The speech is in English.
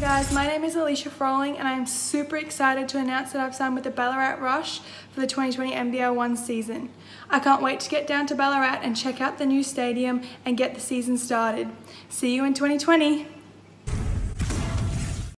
Guys, my name is Alicia Froling and I'm super excited to announce that I've signed with the Ballarat Rush for the 2020 NBL 1 season. I can't wait to get down to Ballarat and check out the new stadium and get the season started. See you in 2020.